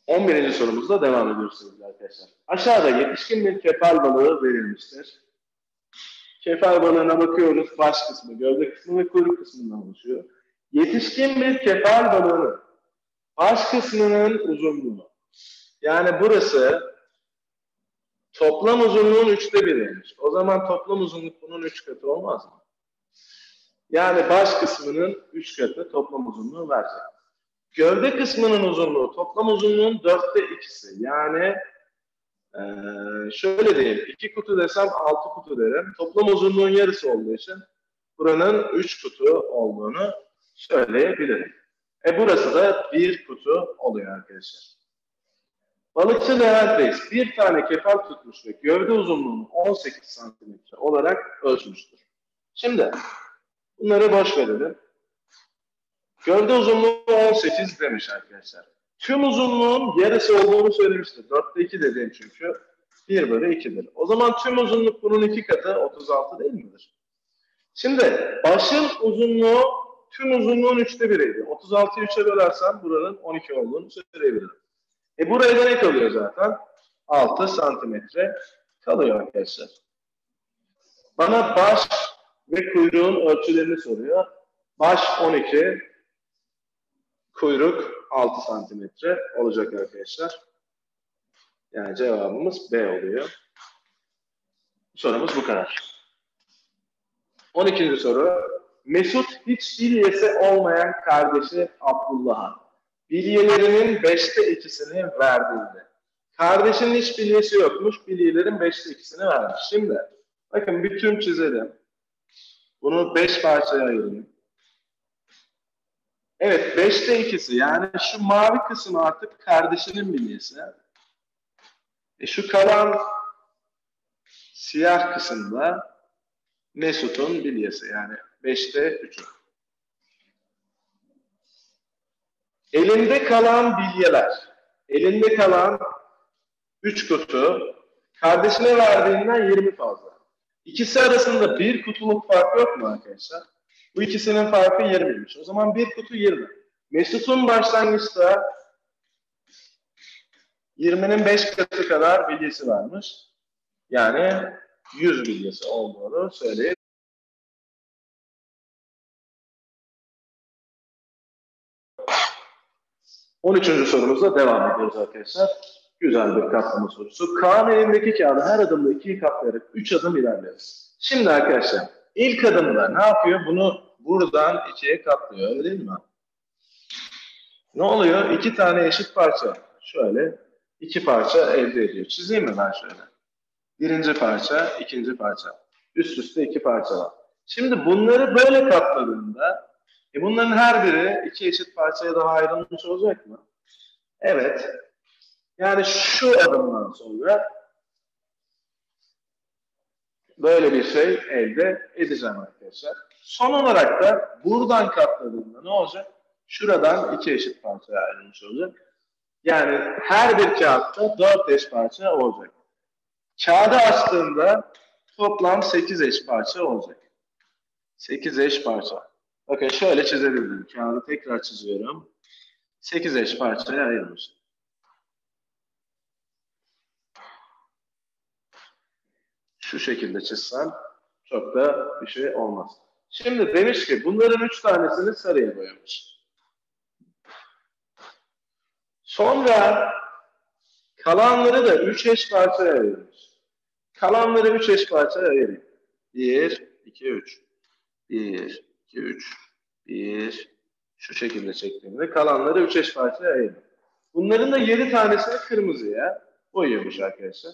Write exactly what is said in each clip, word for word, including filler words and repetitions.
on birinci sorumuzda devam ediyoruz sevgili arkadaşlar. Aşağıda yetişkin bir kefal balığı verilmiştir. Kefal balığına bakıyoruz. Baş kısmı, gövde kısmı ve kuyruk kısmından oluşuyor. Yetişkin bir kefal balığının baş kısmının uzunluğu. Yani burası toplam uzunluğun üçte biriymiş. O zaman toplam uzunluk bunun üç katı olmaz mı? Yani baş kısmının üç katı toplam uzunluğu verecek. Gövde kısmının uzunluğu toplam uzunluğun dörtte ikisi. Yani ee, şöyle diyeyim, iki kutu desem altı kutu derim. Toplam uzunluğun yarısı olduğu için buranın üç kutu olduğunu söyleyebilirim. E burası da bir kutu oluyor arkadaşlar. Balıkçı Levent Reis bir tane kefal tutmuş ve gövde uzunluğunu on sekiz santimetre olarak ölçmüştür. Şimdi bunları boş verelim. Gövde uzunluğu on sekiz demiş arkadaşlar. Tüm uzunluğun yarısı olduğunu söylemiştir. dörtte iki dediğim çünkü bir bölü ikidir. O zaman tüm uzunluk bunun iki katı otuz altı değil midir? Şimdi başın uzunluğu tüm uzunluğun üçte biriydi. otuz altıyı üçe bölersem buranın on iki olduğunu söyleyebilirim. E buraya da ne kalıyor zaten? altı santimetre kalıyor arkadaşlar. Bana baş ve kuyruğun ölçülerini soruyor. Baş on iki, kuyruk altı santimetre olacak arkadaşlar. Yani cevabımız B oluyor. Sorumuz bu kadar. on ikinci soru. Mesut hiç bilyesi olmayan kardeşi Abdullah'a bilyelerinin beşte ikisini verdiğinde. Kardeşinin hiç bilyesi yokmuş, bilyelerin beşte ikisini vermiş. Şimdi bakın bir tüm çizelim. Bunu beş parçaya ayırayım. Evet, beşte ikisi yani şu mavi kısım artık kardeşinin bilyesi. E şu kalan siyah kısımda Mesut'un bilyesi yani beşte üçü. Elinde kalan bilyeler, elinde kalan üç kutu kardeşine verdiğinden yirmi fazla. İkisi arasında bir kutuluk fark yok mu arkadaşlar? Bu ikisinin farkı yirmiymiş. O zaman bir kutu yirmi. Mesut'un başlangıçta yirminin beş katı kadar bilyesi varmış. Yani yüz bilyesi olduğunu söyleyeyim. on üçüncü sorumuzla devam ediyoruz arkadaşlar. Güzel bir katlama sorusu. Kaan elindeki kağıdı her adımda ikiye katlayarak üç adım ilerliyoruz. Şimdi arkadaşlar ilk adımda ne yapıyor? Bunu buradan ikiye katlıyor. Öyle değil mi? Ne oluyor? İki tane eşit parça. Şöyle iki parça elde ediyor. Çizeyim mi ben şöyle? Birinci parça, ikinci parça. Üst üste iki parça var. Şimdi bunları böyle katladığında e bunların her biri iki eşit parçaya daha ayrılmış olacak mı? Evet. Yani şu adımdan sonra böyle bir şey elde edeceğim arkadaşlar. Son olarak da buradan katladığımda ne olacak? Şuradan iki eşit parçaya ayrılmış olacak. Yani her bir kağıtta dört eş parça olacak. Kağıdı açtığımda toplam sekiz eş parça olacak. sekiz eş parça. Bakın şöyle çizebilirim. Kağıdı tekrar çiziyorum. sekiz eş parçaya ayrılmış. Şu şekilde çizsem çok da bir şey olmaz. Şimdi demiş ki bunların üç tanesini sarıya boyamış. Sonra kalanları da üç eş parçaya ayırmış. Kalanları üç eş parçaya ayırayım. bir, iki, üç. bir, iki, üç. bir. Şu şekilde çektiğimde kalanları üç eş parçaya ayırdım. Bunların da yedi tanesini kırmızıya boyuyormuş arkadaşlar.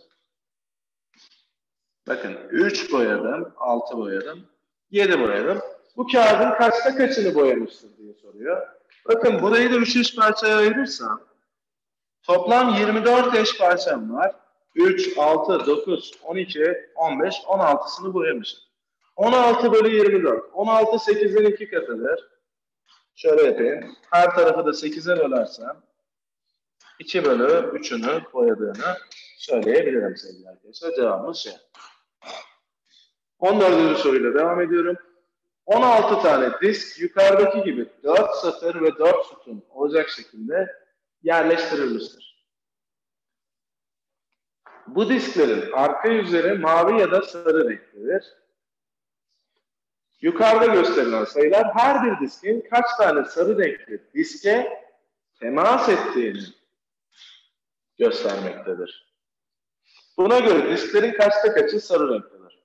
Bakın üç boyadım, altı boyadım, yedi boyadım. Bu kağıdın kaçta kaçını boyamıştır diye soruyor. Bakın burayı da üç eş parçaya ayırırsam toplam yirmi dört eş parçam var. üç, altı, dokuz, on iki, on beş, on altısını boyamışım. on altı bölü yirmi dört. on altı sekizin iki katıdır. Şöyle yapayım. Her tarafı da sekize bölersem iki bölü üçünü boyadığını söyleyebilirim sevgili arkadaşlar. Cevabımız şey. on dördüncü soruyla devam ediyorum. on altı tane disk yukarıdaki gibi dört satır ve dört sütun olacak şekilde yerleştirilmiştir. Bu disklerin arka yüzleri mavi ya da sarı renklidir. Yukarıda gösterilen sayılar her bir diskin kaç tane sarı renkli diske temas ettiğini göstermektedir. Buna göre disklerin kaçta kaçı sarı renklidir?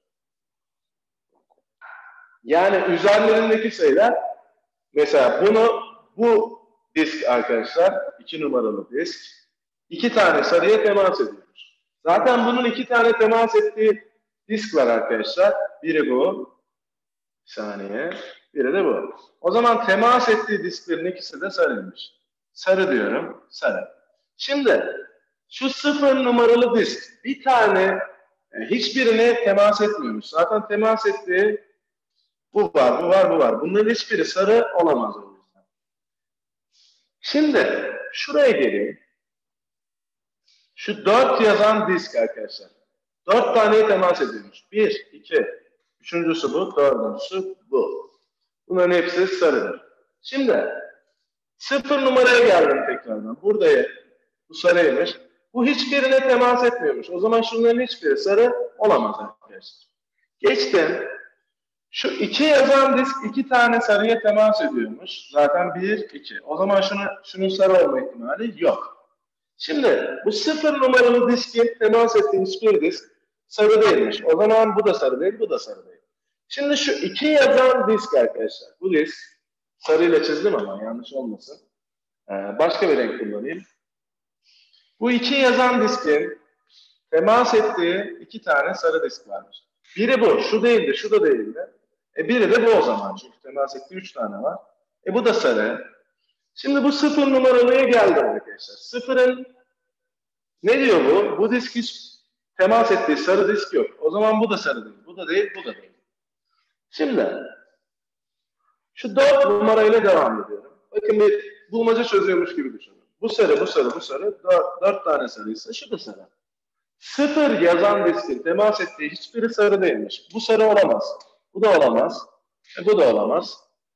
Yani üzerlerindeki sayılar, mesela bunu, bu disk arkadaşlar, iki numaralı disk, iki tane sarıya temas ediyormuş. Zaten bunun iki tane temas ettiği disk var arkadaşlar. Biri bu, bir saniye, biri de bu. O zaman temas ettiği disklerin ikisi de sarıymış. Sarı diyorum, sarı. Şimdi şu sıfır numaralı disk bir tane, yani hiçbirine temas etmiyormuş. Zaten temas ettiği bu var, bu var, bu var. Bunların hiçbiri sarı olamaz o yüzden. Şimdi şuraya geleyim. Şu dört yazan disk arkadaşlar. Dört taneye temas ediyormuş. Bir, iki, üçüncüsü bu, dördüncüsü bu. Bunların hepsi sarıdır. Şimdi sıfır numaraya geldim tekrardan. Buradayım. Bu sarıymış. Bu hiçbirine temas etmiyormuş. O zaman şunların hiçbiri sarı olamaz arkadaşlar. Geçtim. Şu iki yazan disk iki tane sarıya temas ediyormuş. Zaten bir, iki. O zaman şunu, şunun sarı olma ihtimali yok. Şimdi bu sıfır numaralı diskin temas ettiği hiçbir disk sarı değilmiş. O zaman bu da sarı değil, bu da sarı değil. Şimdi şu iki yazan disk arkadaşlar. Bu disk sarıyla çizdim ama yanlış olmasın. Ee, başka bir renk kullanayım. Bu iki yazan diskin temas ettiği iki tane sarı disk varmış. Biri bu, şu değildi, şu da değildi. E biri de bu o zaman. Çünkü temas ettiği üç tane var. E bu da sarı. Şimdi bu sıfır numaralıya geldim arkadaşlar. Sıfırın ne diyor bu? Bu disk hiç temas ettiği sarı disk yok. O zaman bu da sarı değil. Bu da değil, bu da değil. Şimdi şu dört numarayla devam ediyorum. Bakın bir bulmaca çözüyormuş gibi düşünün. Bu sarı, bu sarı, bu sarı. Dört, dört tane sarıysa şu da sarı. Sıfır yazan diskin temas ettiği hiçbiri sarı değilmiş. Bu sarı olamaz. Bu da olamaz. E, bu da olamaz.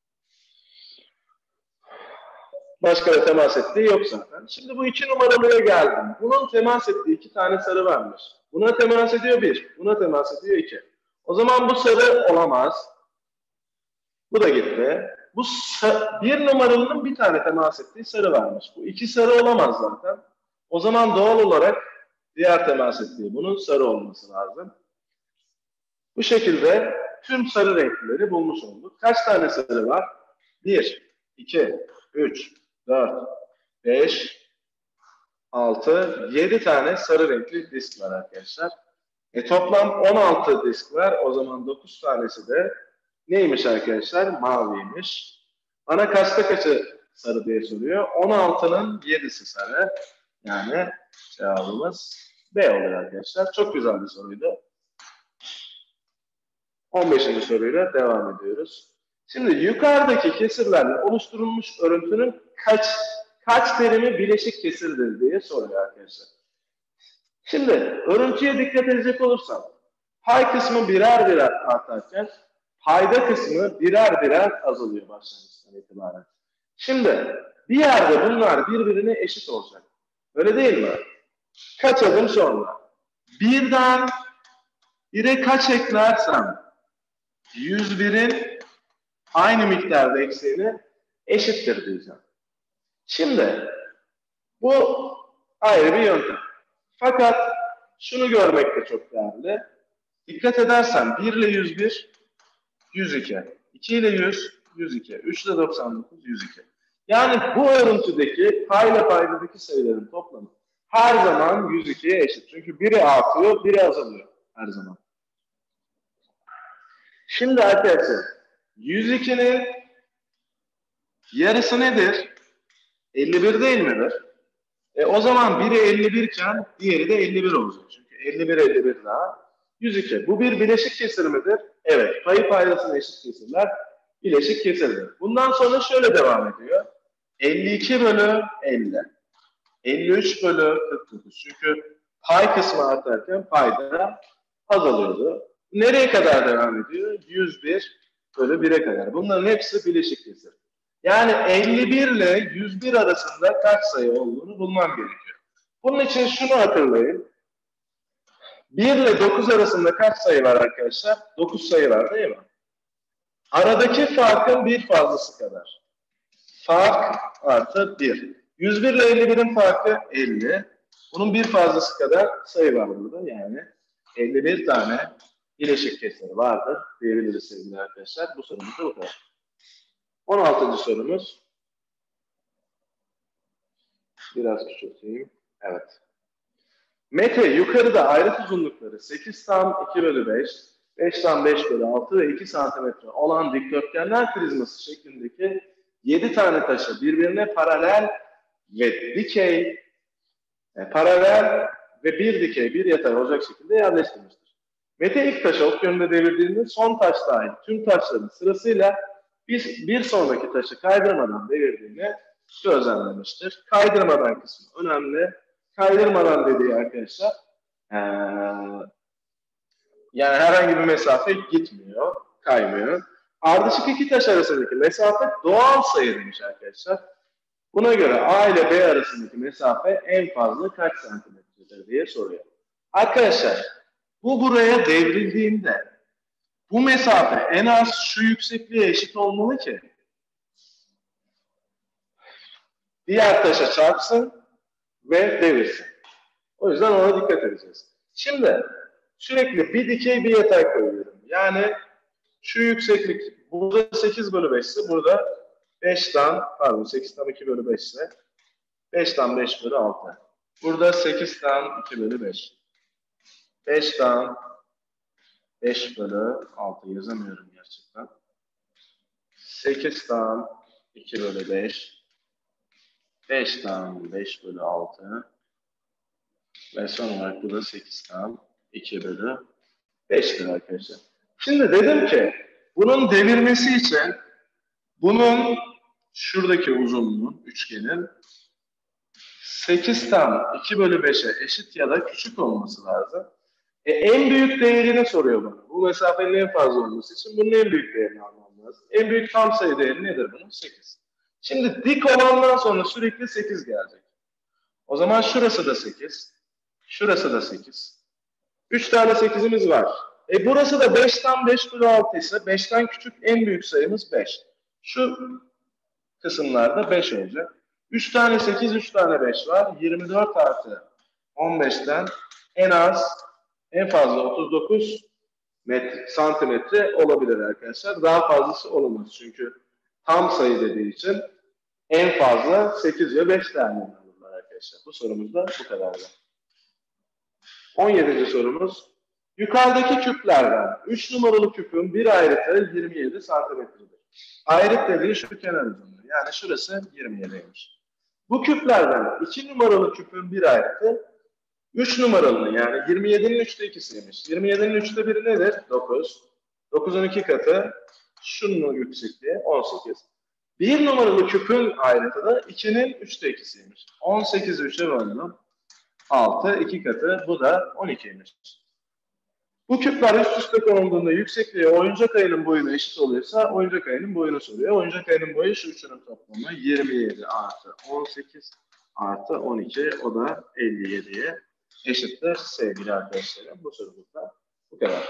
Başka da temas ettiği yok zaten. Şimdi bu iki numaralıya geldim. Bunun temas ettiği iki tane sarı varmış. Buna temas ediyor bir. Buna temas ediyor iki. O zaman bu sarı olamaz. Bu da gitti. Bu bir numaralının bir tane temas ettiği sarı varmış. Bu iki sarı olamaz zaten. O zaman doğal olarak diğer temas ettiği bunun sarı olması lazım. Bu şekilde tüm sarı renkleri bulmuş olduk. Kaç tane sarı var? bir, iki, üç, dört, beş, altı, yedi tane sarı renkli disk var arkadaşlar. E toplam on altı disk var. O zaman dokuz tanesi de neymiş arkadaşlar? Maviymiş. Bana kaçta kaçı sarı diye soruyor. on altının yedisi sarı. Yani cevabımız B oluyor arkadaşlar. Çok güzel bir soruydu. on beşinci soruyla devam ediyoruz. Şimdi yukarıdaki kesirlerle oluşturulmuş örüntünün kaç kaç terimi bileşik kesirdir diye soruyor arkadaşlar. Şimdi örüntüye dikkat edecek olursam pay kısmı birer birer artarken payda kısmı birer birer azalıyor başlangıçtan itibaren. Şimdi bir yerde bunlar birbirine eşit olacak. Öyle değil mi? Kaç adım sonra? Birden bire kaç eklersem yüz birin aynı miktarda eksiğini eşittir diyeceğim. Şimdi bu ayrı bir yöntem. Fakat şunu görmek de çok değerli. Dikkat edersen bir ile yüz bir, yüz iki. iki ile yüz, yüz iki. üç ile doksan dokuz, yüz iki. Yani bu örüntüdeki payla paydadaki sayıların toplamı her zaman yüz ikiye eşit. Çünkü biri artıyor, biri azalıyor her zaman. Şimdi arkadaşlar yüz ikinin yarısı nedir? elli bir değil midir? E o zaman biri elli bir iken diğeri de elli bir olacak. Çünkü elli bir elli bir daha yüz iki. Bu bir bileşik kesir midir? Evet. Payı paydasına eşit kesirler bileşik kesirdir. Bundan sonra şöyle devam ediyor. elli iki bölü elli. elli üç bölü kırk dokuz. Çünkü pay kısmı artarken payda azalıyordu. Nereye kadar devam ediyor? yüz bir bölü bire kadar. Bunların hepsi bileşik kesir. Yani elli bir ile yüz bir arasında kaç sayı olduğunu bulmam gerekiyor. Bunun için şunu hatırlayın. bir ile dokuz arasında kaç sayı var arkadaşlar? dokuz sayı var değil mi? Aradaki farkın bir fazlası kadar. Fark artı bir. yüz bir ile elli birin farkı elli. Bunun bir fazlası kadar sayı var burada. Yani elli bir tane bileşik kesiri vardır diyebiliriz sevgili arkadaşlar. Bu sorumuz da bu kadar. on altıncı sorumuz. Biraz küçülteyim. Evet. Mete yukarıda ayrıt uzunlukları sekiz tam iki bölü beş, beş tam beş bölü altı ve iki santimetre olan dikdörtgenler prizması şeklindeki yedi tane taşı birbirine paralel ve dikey, e, paralel ve bir dikey bir yatay olacak şekilde yerleştirmiştir. Mete ilk taşı ok yönünde devirdiğinde son taş dahil tüm taşların sırasıyla bir, bir sonraki taşı kaydırmadan devirdiğini gözlemlemiştir. Kaydırmadan kısmı önemli. Kaydırmadan dediği arkadaşlar ee, yani herhangi bir mesafe gitmiyor, kaymıyor. Ardışık iki taş arasındaki mesafe doğal sayı demiş arkadaşlar. Buna göre A ile B arasındaki mesafe en fazla kaç santimetredir diye soruyor. Arkadaşlar bu buraya devrildiğinde bu mesafe en az şu yüksekliğe eşit olmalı ki diğer taşa çarpsın ve devirsin. O yüzden ona dikkat edeceğiz. Şimdi sürekli bir dikey bir yatay koyuyorum. Yani şu yükseklik burada sekiz bölü beş ise burada beşten pardon sekizden iki bölü beş ise beşten beş bölü altı. Burada sekizden iki bölü beş. beşten beş bölü altı yazamıyorum gerçekten. sekizden iki bölü beş. beşten beş bölü altı. Ve son olarak burada sekizden iki bölü beştir arkadaşlar. Şimdi dedim ki bunun devirmesi için bunun şuradaki uzunluğun üçgenin sekizden iki bölü beşe eşit ya da küçük olması lazım. E, en büyük değerini soruyor bana. Bu mesafenin en fazla olması için bunun en büyük değerini almam lazım. En büyük tam sayı değeri nedir bunun? sekiz. Şimdi dik olandan sonra sürekli sekiz gelecek. O zaman şurası da sekiz. Şurası da sekiz. üç tane sekizimiz var. E burası da beşten beş bölü altı ise beşten küçük en büyük sayımız beş. Şu kısımlarda beş olacak. üç tane sekiz, üç tane beş var. yirmi dört artı on beşten en az, en fazla otuz dokuz metre, santimetre olabilir arkadaşlar. Daha fazlası olamaz. Çünkü tam sayı dediği için en fazla sekiz ve beş tane alırlar arkadaşlar. Bu sorumuz da bu kadardı. on yedinci sorumuz. Yukarıdaki küplerden üç numaralı küpün bir ayrıtı yirmi yedi santimetredir. Ayrıt dediği şu kenar uzunluğu. Yani şurası yirmi yediymiş. Bu küplerden iki numaralı küpün bir ayrıtı üç numaralının yani yirmi yedinin üçte ikisiymiş. yirmi yedinin üçte biri nedir? dokuz. dokuzun iki katı şunun yüksekliği on sekiz. bir numaralı küpün ayrıtı da ikinin üçte ikisiymiş. on sekiz üçe böldüm. altı, iki katı. Bu da on ikiymiş. Bu küpler üst üste konulduğunda yüksekliği oyuncak ayının boyuna eşit oluyorsa oyuncak ayının boyunu soruyor. Oyuncak ayının boyu şu üçünün toplamı yirmi yedi artı on sekiz artı on iki. O da elli yediye eşittir sevgili arkadaşlarım. Bu sorumuzda bu kadar.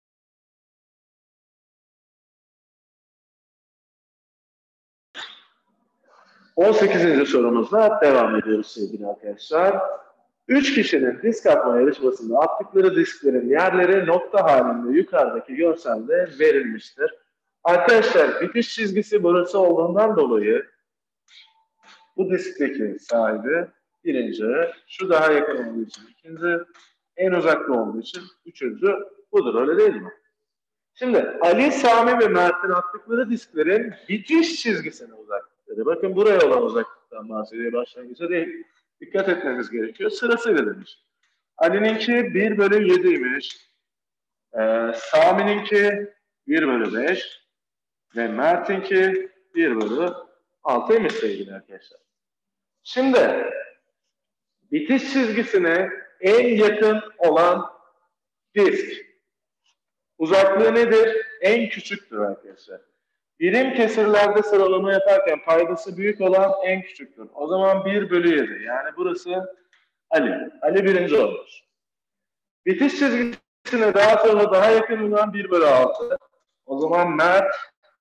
on sekizinci sorumuzla devam ediyoruz sevgili arkadaşlar. Üç kişinin disk atma yarışmasında attıkları disklerin yerleri nokta halinde yukarıdaki görselde verilmiştir. Arkadaşlar bitiş çizgisi burası olduğundan dolayı bu diskteki sahibi birinci, şu daha yakın olduğu için ikinci, en uzakta olduğu için üçüncü budur, öyle değil mi? Şimdi Ali, Sami ve Mert'in attıkları disklerin bitiş çizgisine uzaklıkları. Bakın buraya olan uzaklıktan bahsediyor, başlangıçta değil. Dikkat etmemiz gerekiyor. Sırasıyla demiş. Ali'ninki bir bölü yediymiş. Ee, Sami'ninki bir bölü beş. Ve Mert'inki bir bölü altıymış sevgili arkadaşlar. Şimdi bitiş çizgisine en yakın olan disk. Uzaklığı nedir? En küçüktür arkadaşlar. Birim kesirlerde sıralama yaparken paydası büyük olan en küçüktür. O zaman bir bölü yedi. Yani burası Ali. Ali birinci olmuş. Bitiş çizgisine daha sonra daha yakın olan bir bölü altı. O zaman Mert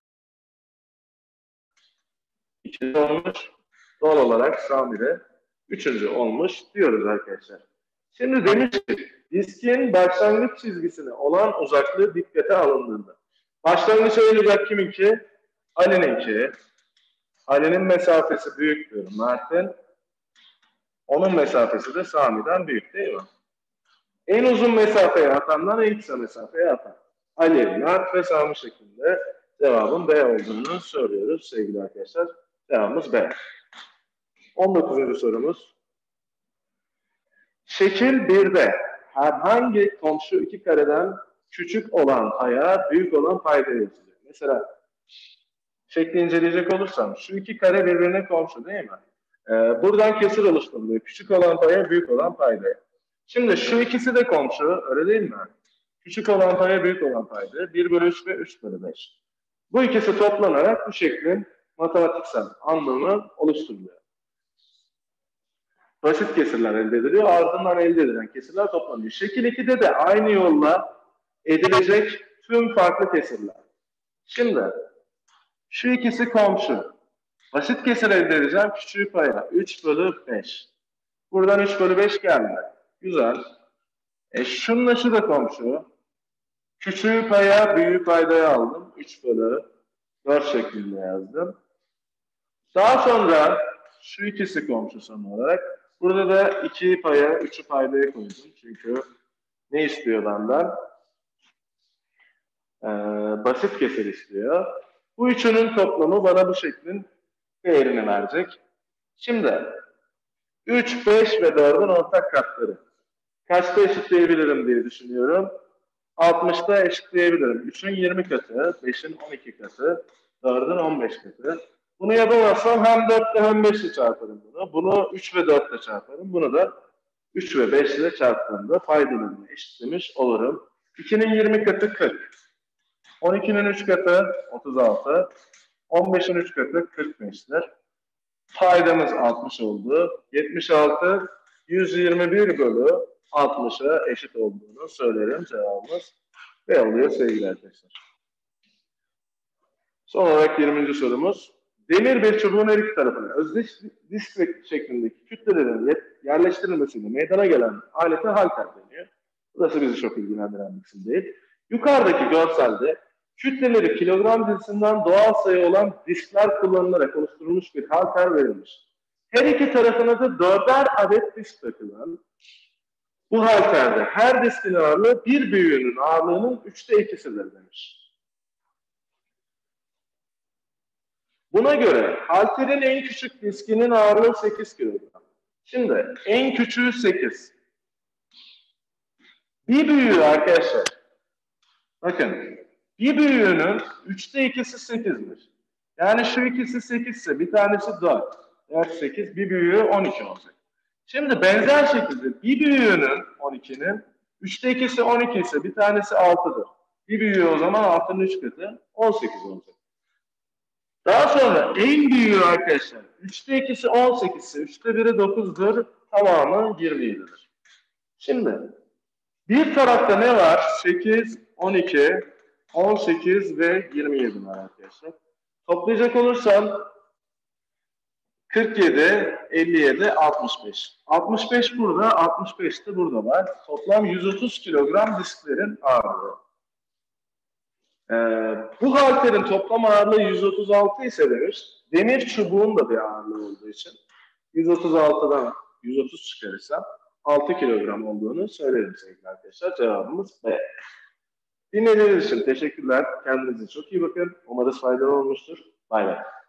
ikinci olmuş. Doğal olarak Sami üçüncü olmuş diyoruz arkadaşlar. Şimdi demiş ki diskin başlangıç çizgisine olan uzaklığı dikkate alındığında. Başlangıç olacak kiminki? Ali'ninki. Ali'nin mesafesi büyüktür Mert'in. Onun mesafesi de Sami'den büyük değil mi? En uzun mesafeye atandan en kısa mesafeye atan. Ali, Mert ve Sami şeklinde cevabın B olduğunu söylüyoruz sevgili arkadaşlar. Cevabımız B. on dokuzuncu sorumuz. Şekil birde herhangi komşu iki kareden küçük olan paya büyük olan payda yazılıyor. Mesela şekli inceleyecek olursam şu iki kare birbirine komşu değil mi? Ee, buradan kesir oluşturuluyor. Küçük olan paya büyük olan paydaya. Şimdi şu ikisi de komşu öyle değil mi? Küçük olan paya büyük olan payda bir bölü üç ve üç bölü beş. Bu ikisi toplanarak bu şeklin matematiksel anlamı oluşturuluyor. Basit kesirler elde ediliyor. Ardından elde edilen kesirler toplanıyor. Şekil ikide de aynı yolla edilecek tüm farklı kesirler. Şimdi şu ikisi komşu. Basit kesir elde edeceğim. Küçüğü paya. üç bölü beş. Buradan üç bölü beş geldi. Güzel. E şununla şu da komşu. Küçüğü paya, büyüğü paydaya aldım. üç bölü dört şeklinde yazdım. Daha sonra şu ikisi komşu son olarak. Burada da iki paya, üçü paydaya koydum. Çünkü ne istiyor benden? Ee, basit kesir istiyor. Bu üçünün toplamı bana bu şeklin değerini verecek. Şimdi üç, beş ve dördün ortak katları. Kaçta eşitleyebilirim diye düşünüyorum. altmışta eşitleyebilirim. üçün yirmi katı, beşin on iki katı, dördün on beş katı. Bunu yapamazsam hem dörtle hem beşle çarparım bunu. Bunu üç ve dörtle çarparım. Bunu da üç ve beş ile çarptığımda faydalarını eşitlemiş olurum. ikinin yirmi katı kırk. on ikinin üç katı otuz altı. on beşin üç katı kırk beş'tir. Faydamız altmış oldu. yetmiş altı yüz yirmi bir bölü altmış'a eşit olduğunu söylerim. Cevabımız B oluyor sevgili arkadaşlar. Son olarak yirminci sorumuz. Demir bir çubuğun her iki tarafına özdeş disk şeklindeki kütlelerin yerleştirilmesiyle meydana gelen alete halter deniyor. Burası bizi çok ilgilendiren bir kısım değil. Yukarıdaki görselde kütleleri kilogram cinsinden doğal sayı olan diskler kullanılarak oluşturulmuş bir halter verilmiş. Her iki tarafına da dörder adet disk takılan bu halterde her diskin ağırlığı bir büyüğünün ağırlığının üçte ikisidir demiş. Buna göre halterin en küçük diskinin ağırlığı sekiz kilogram. Şimdi en küçüğü sekiz. Bir büyüğü arkadaşlar, bakın bir büyüğünün üçte ikisi sekiz'dir. Yani şu ikisi sekiz ise bir tanesi dört. dört, sekiz, bir büyüğü on iki olacak. Şimdi benzer şekilde bir büyüğünün on ikinin üçte ikisi on iki ise bir tanesi altı'dır. Bir büyüğü o zaman altının üç katı on sekiz olacak. Daha sonra en büyüğü arkadaşlar üçte ikisi on sekiz ise üçte biri dokuz'dur. Tamamı yirmi yedi'dir. Şimdi bir tarafta ne var? sekiz, on iki, on sekiz ve yirmi yedi var arkadaşlar. Toplayacak olursam kırk yedi, elli yedi, altmış beş. altmış beş burada, altmış beş de burada var. Toplam yüz otuz kilogram disklerin ağırlığı. Ee, bu halterin toplam ağırlığı yüz otuz altı ise demiş, demir çubuğun da bir ağırlığı olduğu için yüz otuz altı'dan yüz otuz çıkarırsam altı kilogram olduğunu söylerim sevgili arkadaşlar. Cevabımız B. Dinlediğiniz için teşekkürler. Kendinize çok iyi bakın. Umarız faydalı olmuştur. Bay bay.